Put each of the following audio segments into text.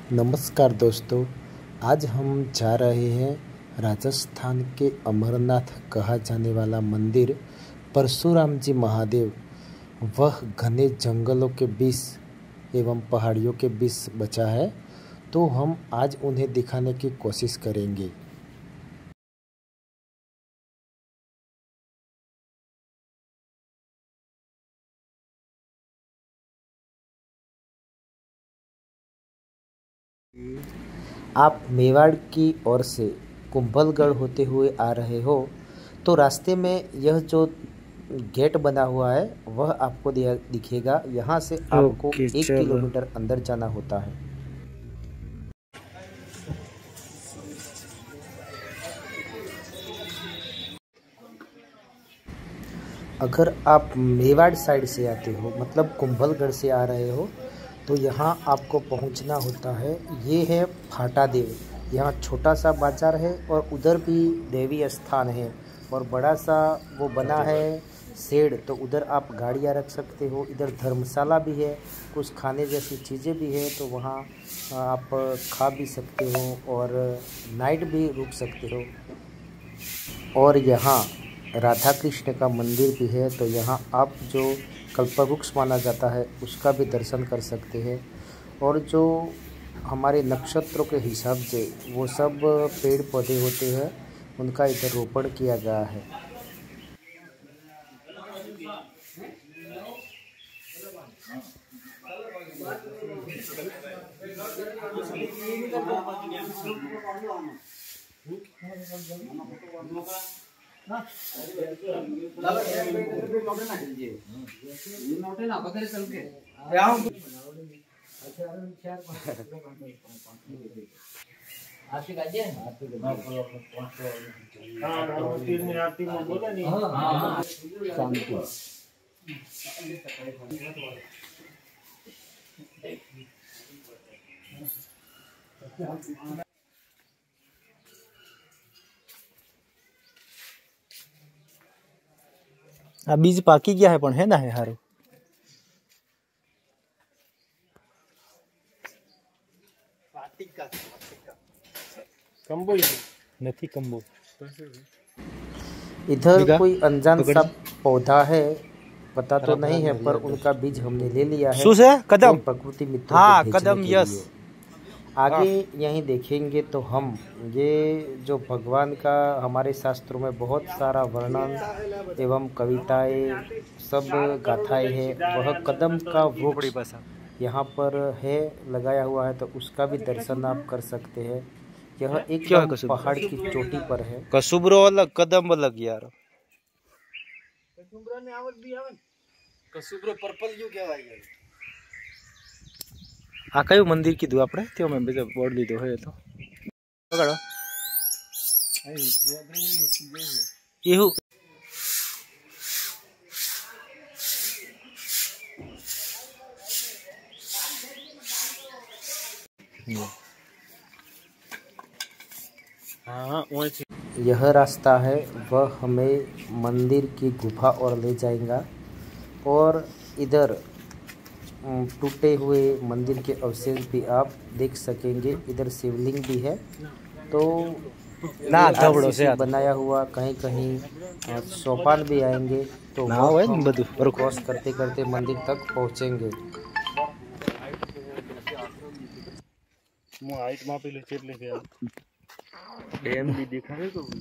नमस्कार दोस्तों, आज हम जा रहे हैं राजस्थान के अमरनाथ कहा जाने वाला मंदिर परशुराम जी महादेव। वह घने जंगलों के बीच एवं पहाड़ियों के बीच बचा है, तो हम आज उन्हें दिखाने की कोशिश करेंगे। आप मेवाड़ की ओर से कुंभलगढ़ होते हुए आ रहे हो तो रास्ते में यह जो गेट बना हुआ है वह आपको दिखेगा। यहाँ से आपको 1 किलोमीटर अंदर जाना होता है। अगर आप मेवाड़ साइड से आते हो, मतलब कुंभलगढ़ से आ रहे हो, तो यहाँ आपको पहुँचना होता है। ये है फाटा देव। यहाँ छोटा सा बाजार है और उधर भी देवी स्थान है और बड़ा सा वो बना है शेड, तो उधर आप गाड़ियाँ रख सकते हो। इधर धर्मशाला भी है, कुछ खाने जैसी चीज़ें भी है, तो वहाँ आप खा भी सकते हो और नाइट भी रुक सकते हो। और यहाँ राधा कृष्ण का मंदिर भी है, तो यहाँ आप जो कल्पवृक्ष माना जाता है उसका भी दर्शन कर सकते हैं। और जो हमारे नक्षत्रों के हिसाब से वो सब पेड़ पौधे होते हैं, उनका इधर रोपण किया गया है। आ बीज पाकी गया है पण है ना है हारो नहीं कंबो। इधर कोई अनजान सा पौधा है, पता तो नहीं है, पर उनका बीज हमने ले लिया है। कदम प्रकृति मित्रों को भेजने कदम के लिए। आगे यहीं देखेंगे तो हम ये जो भगवान का हमारे शास्त्रों में बहुत सारा वर्णन एवं कविताएं सब गाथाएं हैं, वह कदम का वृक्ष यहाँ पर है लगाया हुआ है, तो उसका भी दर्शन आप कर सकते हैं। यह एक पहाड़ की चोटी पर है। कसुब्रो अलग कदम अलग यार। कसुब्रो पर्पल क्यों कहेवाय? आ कયું મંદિર કીધું આપણે? તે મેં બીજો બોર્ડ લીધો હોય તો બગાડો એવું हाँ। यह रास्ता है वह हमें मंदिर की गुफा और ले जाएगा। और इधर टूटे हुए मंदिर के अवशेष भी आप देख सकेंगे। इधर शिवलिंग भी है, तो ना बनाया हुआ कहीं कहीं सोपान भी आएंगे, तो हम क्रॉस करते करते मंदिर तक पहुंचेंगे। डैम भी देखा है तो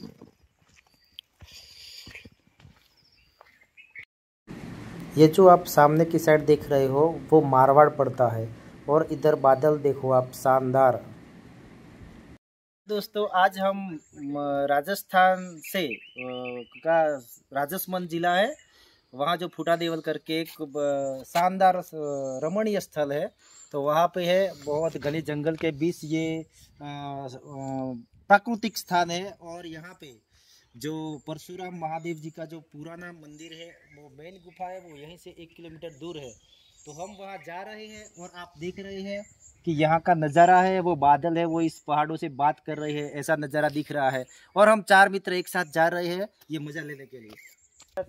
ये जो आप सामने की साइड देख रहे हो वो मारवाड़ पड़ता है। और इधर बादल देखो आप, शानदार। दोस्तों, आज हम राजस्थान से का राजसमंद जिला है, वहाँ जो फूटा देवल करके एक शानदार रमणीय स्थल है, तो वहाँ पे है बहुत घने जंगल के बीच ये प्राकृतिक स्थान है। और यहाँ पे जो परशुराम महादेव जी का जो पुराना मंदिर है, वो मेन गुफा है, वो यहीं से 1 किलोमीटर दूर है। तो हम वहाँ जा रहे हैं और आप देख रहे हैं कि यहाँ का नज़ारा है, वो बादल है, वो इस पहाड़ों से बात कर रहे हैं, ऐसा नज़ारा दिख रहा है। और हम 4 मित्र एक साथ जा रहे हैं ये मज़ा लेने के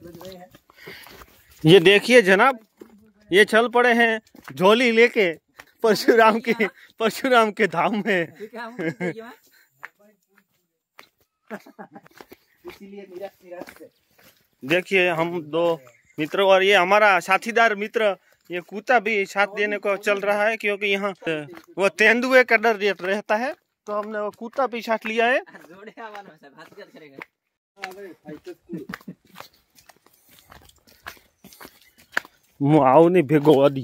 लिए। ये देखिए जनाब, ये चल पड़े हैं झोली लेके परशुराम के धाम में। देखिए हम दो मित्र और ये हमारा साथीदार मित्र, ये कुत्ता भी साथ देने को चल रहा है क्योंकि यहाँ वो तेंदुए का डर रहता है, तो हमने वो कुत्ता भी साथ लिया है। आओ नहीं भेगो आदि।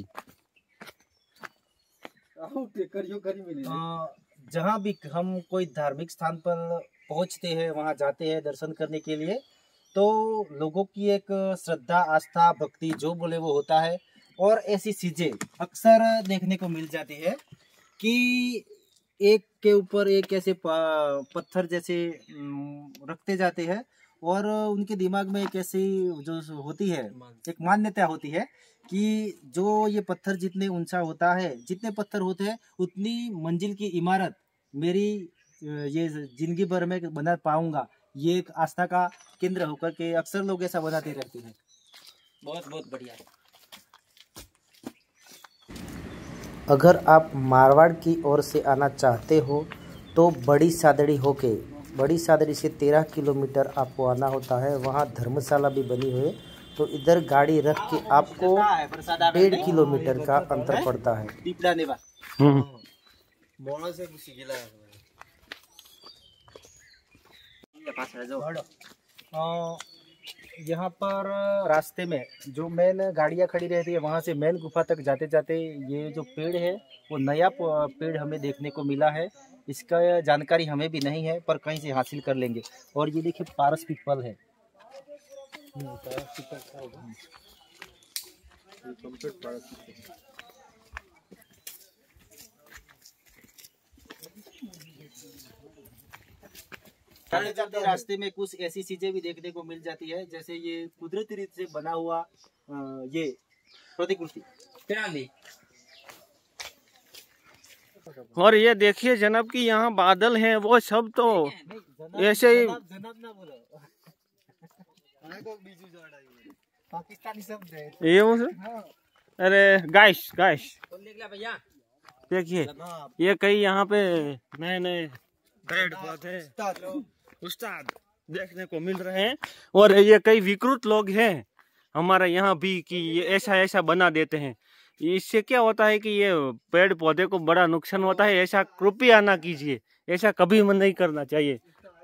जहाँ भी हम कोई धार्मिक स्थान पर पहुँचते हैं, वहाँ जाते हैं दर्शन करने के लिए, तो लोगों की एक श्रद्धा, आस्था, भक्ति जो बोले वो होता है। और ऐसी चीजें अक्सर देखने को मिल जाती है कि एक के ऊपर एक ऐसे पत्थर जैसे रखते जाते हैं और उनके दिमाग में एक ऐसी जो होती है, एक मान्यता होती है कि जो ये पत्थर जितने ऊंचा होता है, जितने पत्थर होते हैं उतनी मंजिल की इमारत मेरी ये जिंदगी भर में बना पाऊंगा। ये एक आस्था का केंद्र होकर के अक्सर लोग ऐसा बनाते रहते हैं। बहुत बहुत बढ़िया। अगर आप मारवाड़ की ओर से आना चाहते हो तो बड़ी सादड़ी से 13 किलोमीटर आपको आना होता है। वहाँ धर्मशाला भी बनी हुई है, तो इधर गाड़ी रख के आपको 1.5 किलोमीटर का अंतर पड़ता है। यहाँ पर रास्ते में जो मेन गाड़ियाँ खड़ी रहती है, वहाँ से मेन गुफा तक जाते जाते ये जो पेड़ है वो नया पेड़ हमें देखने को मिला है। इसका जानकारी हमें भी नहीं है, पर कहीं से हासिल कर लेंगे। और ये देखिए पारस पीपल है। जाते रास्ते में कुछ ऐसी चीजें भी देखने को मिल जाती है, जैसे ये कुदरती रीत से बना हुआ ये प्रतिकृति। और ये देखिए जनाब कि यहाँ बादल हैं, वो सब तो ऐसे ही पाकिस्तानी शब्द है ये। अरे गाइस देखिए ये कई यहाँ पे नए नए पेड़ पौधे उस्ताद देखने को मिल रहे हैं। और ये कई विकृत लोग हैं हमारे यहाँ भी कि ये ऐसा बना देते हैं। इससे क्या होता है कि ये पेड़ पौधे को बड़ा नुकसान होता है। ऐसा कृपया ना कीजिए, ऐसा कभी मन नहीं करना चाहिए।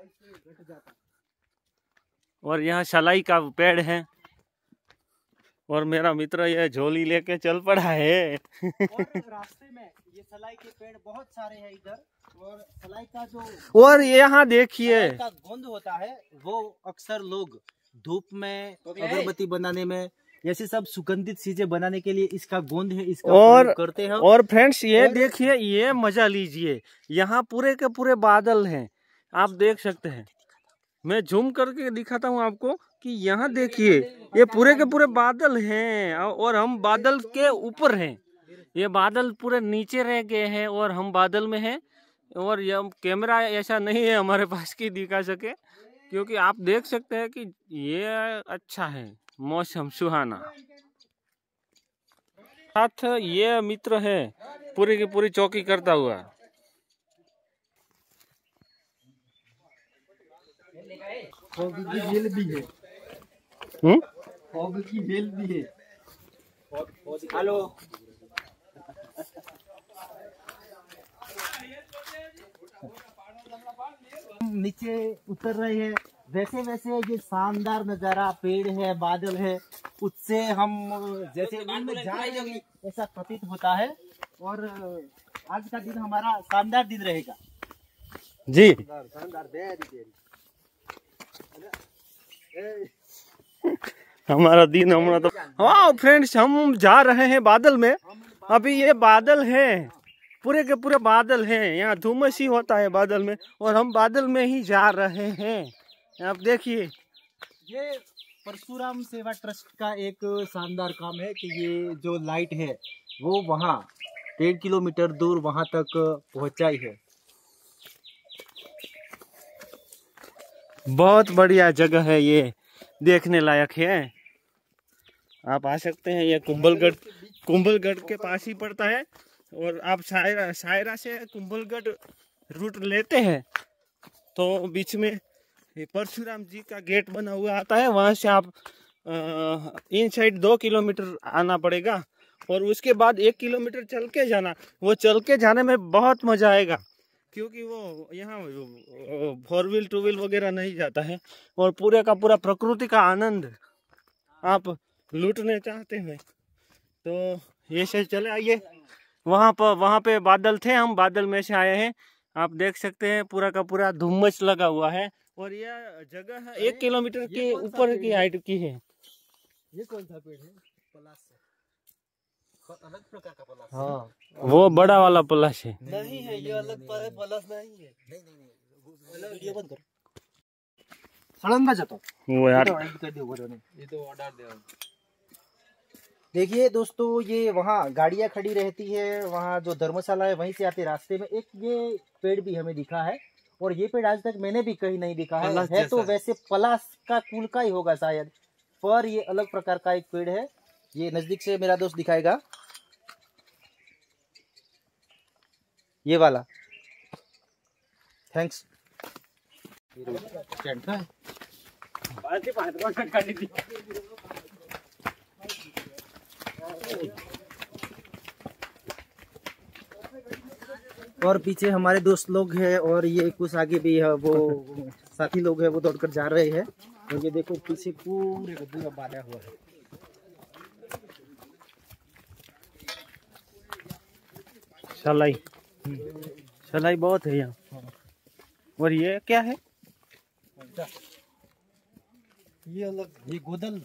और यहाँ सलाई का पेड़ है और मेरा मित्र ये झोली लेके चल पड़ा है। और रास्ते में ये सलाई के पेड़ बहुत सारे हैं इधर। और सलाई का जो और यहाँ देखिए का गोंद होता है वो अक्सर लोग धूप में, अगरबत्ती बनाने में, ऐसी सब सुगंधित चीजें बनाने के लिए इसका गोंद है, इसका प्रयोग करते हैं। और फ्रेंड्स ये देखिए, ये मजा लीजिए, यहाँ पूरे के पूरे बादल हैं, आप देख सकते हैं। मैं झूम करके दिखाता हूँ आपको कि यहाँ देखिए ये पूरे के पूरे बादल हैं और हम बादल के ऊपर हैं। ये बादल पूरे नीचे रह गए हैं और हम बादल में हैं। और ये कैमरा ऐसा नहीं है हमारे पास कि दिखा सके, क्योंकि आप देख सकते हैं कि ये अच्छा है, मौसम सुहाना। साथ ये मित्र है पूरी की पूरी चौकी करता हुआ। फॉग की बेल भी है। फॉग की बेल भी है। हेलो नीचे उतर रहे हैं, वैसे वैसे ये शानदार नजारा, पेड़ है, बादल है, उससे हम जैसे उनमें जा रहे हैं ऐसा प्रतीत होता है। और आज का दिन हमारा शानदार दिन रहेगा जी। हमारा दिन हमारा तो हाँ फ्रेंड्स, हम जा रहे हैं बादल में। अभी ये बादल है, पूरे के पूरे बादल हैं। यहाँ धुम्मस ही होता है बादल में और हम बादल में ही जा रहे हैं। आप देखिए ये परशुराम सेवा ट्रस्ट का एक शानदार काम है कि ये जो लाइट है वो वहाँ 1.5 किलोमीटर दूर वहाँ तक पहुँचाई है। बहुत बढ़िया जगह है, ये देखने लायक है। आप आ सकते हैं। ये कुंभलगढ़ के पास ही पड़ता है। और आप सायरा से कुंभलगढ़ रूट लेते हैं तो बीच में परशुराम जी का गेट बना हुआ आता है, वहाँ से आप इन साइड 2 किलोमीटर आना पड़ेगा और उसके बाद 1 किलोमीटर चल के जाना। वो चल के जाने में बहुत मजा आएगा क्योंकि वो यहाँ 4 व्हील 2 व्हील वगैरह नहीं जाता है और पूरे का पूरा प्रकृति का आनंद आप लूटने चाहते हैं तो ये से चले आइए। वहाँ पे बादल थे, हम बादल में से आए हैं। आप देख सकते हैं पूरा का पूरा धुम्मस लगा हुआ है और यह जगह 1 किलोमीटर के ऊपर की हाइट की है। ये कौन सा पेड़ है? पलाश से अलग प्रकार का पलाश। हाँ, वो बड़ा वाला पलाश है। नहीं है, ये अलग पलाश नहीं है। नहीं वीडियो बंद करो। सड़ंगा जाता वो यार ये तो ऑर्डर दे। देखिए दोस्तों, ये वहाँ गाड़ियाँ खड़ी रहती है, वहाँ जो धर्मशाला है वहीं से आते रास्ते में एक ये पेड़ भी हमें दिखा है और ये पेड़ आज तक मैंने भी कहीं नहीं दिखा है तो वैसे पलाश का कुल का ही होगा शायद, पर ये अलग प्रकार का एक पेड़ है। ये नजदीक से मेरा दोस्त दिखाएगा, ये वाला। थैंक्स। और पीछे हमारे दोस्त लोग हैं और ये कुछ आगे भी है, वो साथी लोग हैं, वो दौड़कर जा रहे हैं। और ये देखो पीछे पूरे का पूरा बांधा हुआ है। सलाई बहुत है यहाँ। और ये क्या है? ये अलग, ये गोदल।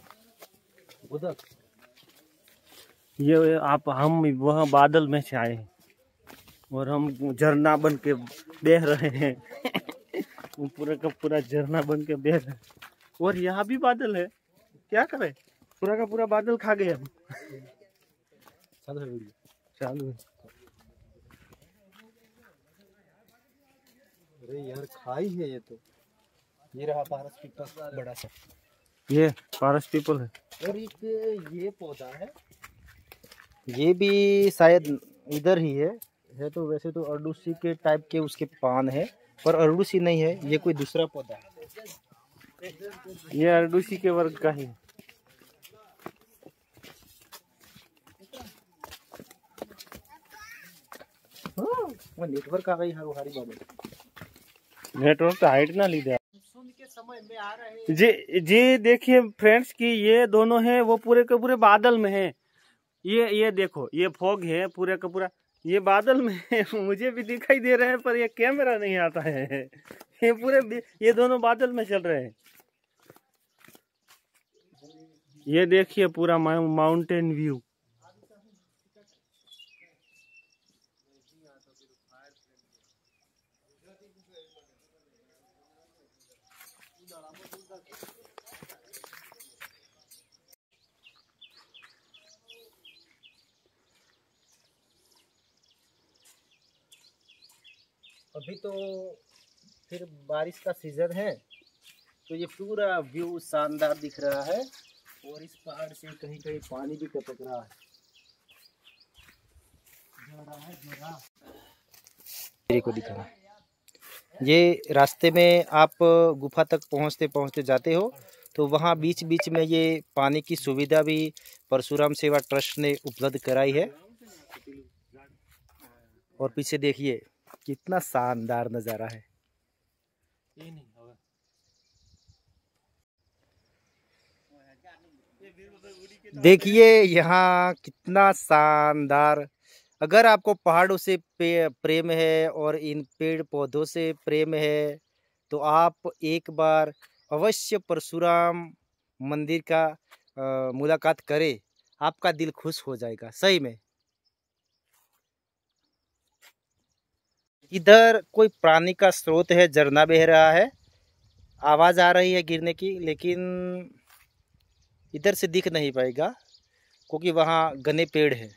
ये हम वहाँ बादल में से आए हैं और हम झरना बन के बह रहे हैं। पूरा का पूरा झरना बन के बह रहे हैं और यहाँ भी बादल है, क्या करें, पूरा का पूरा बादल खा गए हम। चालू है। अरे यार खाई है ये तो। ये रहा पारस पीपल बड़ा सा, ये पारस पीपल है। और एक ये पौधा है, ये भी शायद इधर ही है तो वैसे तो अरडूसी के टाइप के उसके पान है, पर अरडूसी नहीं है, ये कोई दूसरा पौधा है। ये अरडूसी के वर्ग का ही। वो नेटवर्क आ गई हरी बाबू। नेटवर्क तो हाइट ना ली दे। जी देखिए फ्रेंड्स कि ये दोनों हैं वो पूरे के पूरे बादल में हैं। ये देखो, ये फॉग है पूरे का पूरा, ये बादल में है। मुझे भी दिखाई दे रहे हैं पर ये कैमरा नहीं आता है। ये दोनों बादल में चल रहे हैं। ये देखिए पूरा माउंटेन व्यू। अभी तो फिर बारिश का सीजन है तो ये पूरा व्यू शानदार दिख रहा है और इस पहाड़ से कहीं कहीं पानी भी टपक रहा है। मेरे को दिखा रहा है। ये रास्ते में आप गुफा तक पहुंचते पहुंचते जाते हो तो वहाँ बीच बीच में ये पानी की सुविधा भी परशुराम सेवा ट्रस्ट ने उपलब्ध कराई है। और पीछे देखिए कितना शानदार नज़ारा है। देखिए यहाँ कितना शानदार। अगर आपको पहाड़ों से प्रेम है और इन पेड़ पौधों से प्रेम है तो आप एक बार अवश्य परशुराम मंदिर का मुलाकात करें, आपका दिल खुश हो जाएगा सही में। इधर कोई पानी का स्रोत है, झरना बह रहा है, आवाज़ आ रही है गिरने की, लेकिन इधर से दिख नहीं पाएगा क्योंकि वहाँ घने पेड़ है।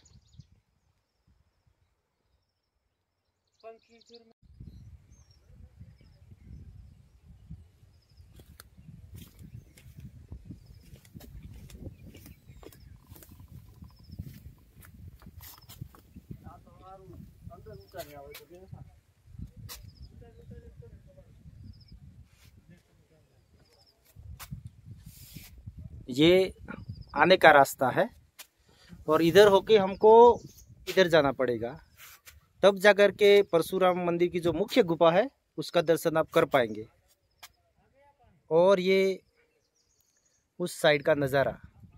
ये आने का रास्ता है और इधर होके हमको इधर जाना पड़ेगा, तब जाकर के परशुराम मंदिर की जो मुख्य गुफा है उसका दर्शन आप कर पाएंगे। और ये उस साइड का नज़ारा।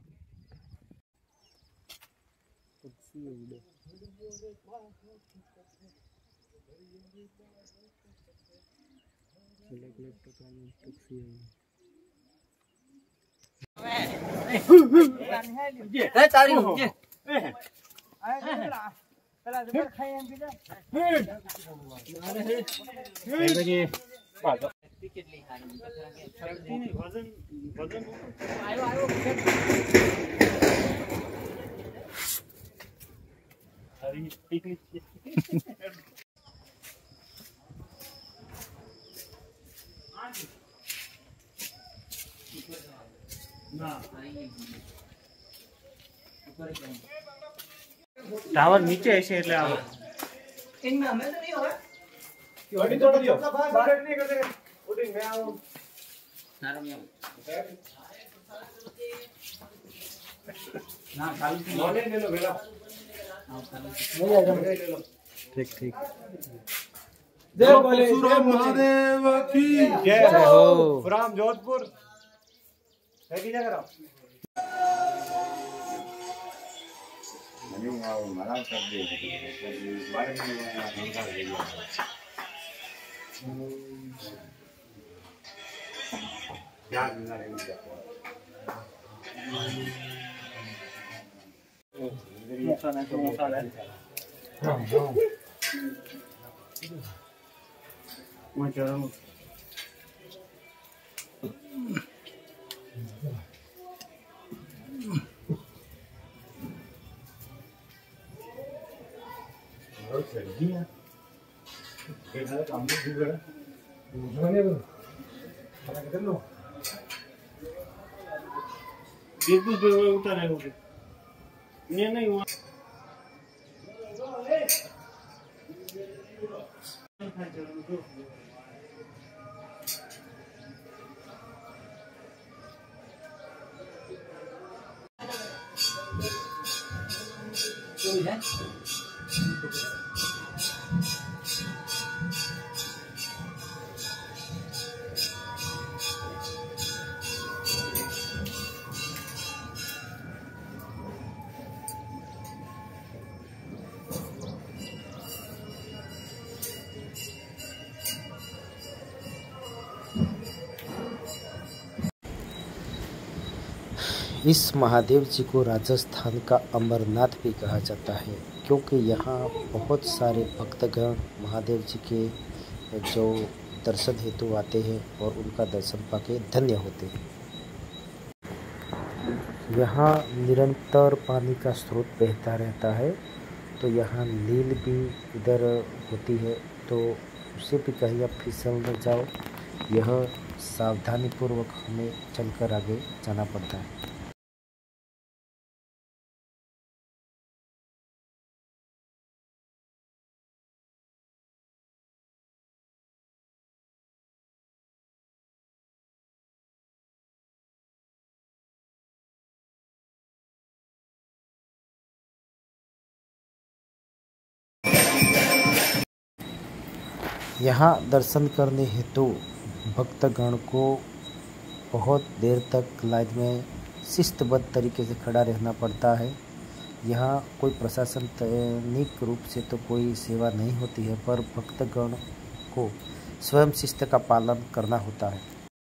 टावर नीचे ऐसे એટલે આવે इनमें हमें तो नहीं होगा अभी तो नहीं बाहर नहीं कर देंगे उठेंगे मैं आऊं ना खाली मोने ले लो बेला ले लो ठीक ठीक। जय परशुराम महादेव की जय हो। राम जोधपुर है की जगह मना कर दे बारे में क्या उतारे नहीं हुआ इस महादेव जी को राजस्थान का अमरनाथ भी कहा जाता है, क्योंकि यहाँ बहुत सारे भक्तगण महादेव जी के जो दर्शन हेतु आते हैं और उनका दर्शन पाके धन्य होते हैं। यहाँ निरंतर पानी का स्रोत बहता रहता है, तो यहाँ नील भी इधर होती है, तो उसे भी कहीं आप फिसल न जाओ, यह सावधानी पूर्वक हमें चलकर आगे जाना पड़ता है। यहाँ दर्शन करने हेतु भक्तगण को बहुत देर तक लाइन में शिस्तबद्ध तरीके से खड़ा रहना पड़ता है। यहाँ कोई प्रशासनिक रूप से तो कोई सेवा नहीं होती है, पर भक्तगण को स्वयं शिस्त का पालन करना होता है।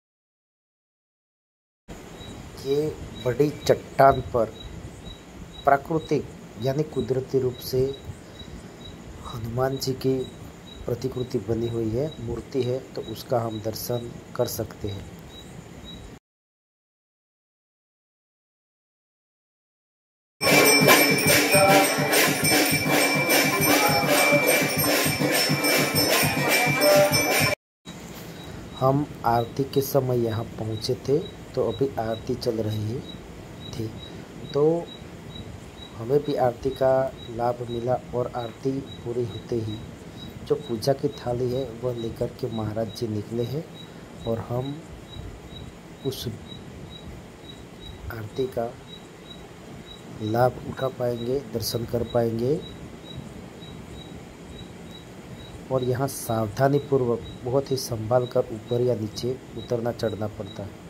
ये बड़ी चट्टान पर प्राकृतिक यानी कुदरती रूप से हनुमान जी की प्रतिकृति बनी हुई है, मूर्ति है, तो उसका हम दर्शन कर सकते हैं। हम आरती के समय यहाँ पहुँचे थे, तो अभी आरती चल रही थी, तो हमें भी आरती का लाभ मिला और आरती पूरी होते ही जो पूजा की थाली है वह लेकर के महाराज जी निकले हैं और हम उस आरती का लाभ उठा पाएंगे, दर्शन कर पाएंगे। और यहाँ सावधानी पूर्वक बहुत ही संभाल कर ऊपर या नीचे उतरना चढ़ना पड़ता है।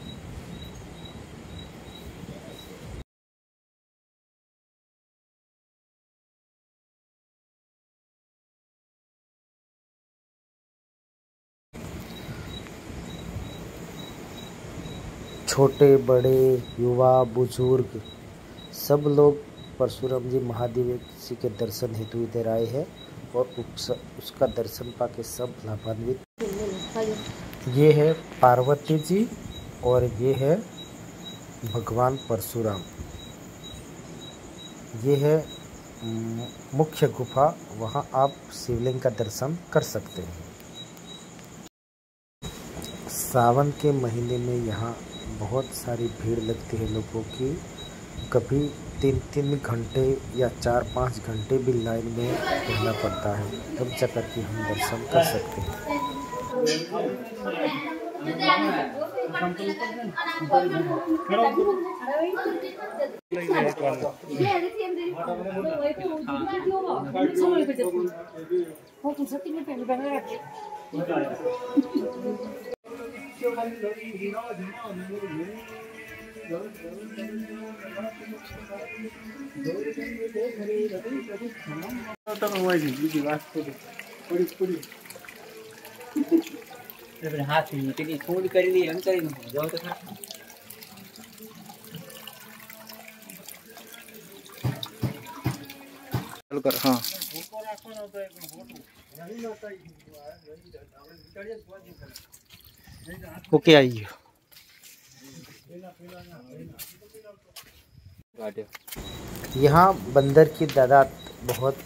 छोटे बड़े युवा बुजुर्ग सब लोग परशुराम जी महादेव जी के दर्शन हेतु इधर आए हैं और उसका दर्शन पाके सब लाभान्वित। ये है पार्वती जी और ये है भगवान परशुराम। ये है मुख्य गुफा, वहाँ आप शिवलिंग का दर्शन कर सकते हैं। सावन के महीने में यहाँ बहुत सारी भीड़ लगती है लोगों की। कभी 3-3 घंटे या 4-5 घंटे भी लाइन में रहना पड़ता है, तब जाकर के हम दर्शन कर सकते हैं। हाथ में छोड़ कर लिए हम करें जाओ तो कर। हाँ ओके आइए। यहाँ बंदर की तादाद बहुत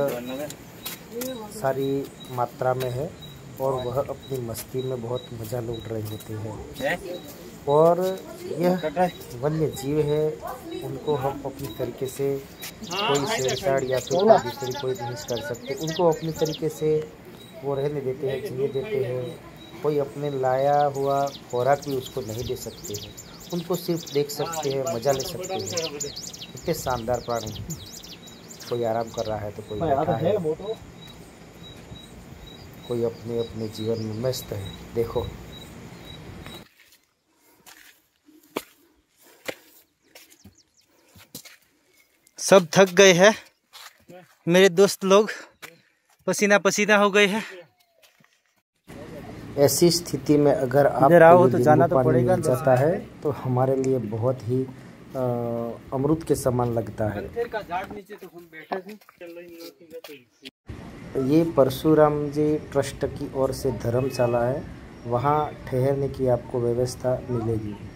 सारी मात्रा में है और वह अपनी मस्ती में बहुत मजा लूट रहे होते हैं। और यह वन्य जीव है, उनको हम अपनी तरीके से कोई छेड़छाड़ या फिर दूसरी कोई नहीं कर सकते। उनको अपनी तरीके से वो रहने देते हैं, जीने देते हैं। कोई अपने लाया हुआ खुराक भी उसको नहीं दे सकते हैं। उनको सिर्फ देख सकते हैं, मजा ले सकते हैं। इतने शानदार प्राणी हैं। कोई आराम कर रहा है तो कोई बैठा है, कोई अपने अपने जीवन में मस्त है। देखो सब थक गए हैं, मेरे दोस्त लोग पसीना पसीना हो गए हैं। ऐसी स्थिति में अगर आप इधर आओ तो जाना तो पड़ेगा, जाता है तो हमारे लिए बहुत ही अमृत के समान लगता है। ये परशुराम जी ट्रस्ट की ओर से धर्मशाला है, वहाँ ठहरने की आपको व्यवस्था मिलेगी।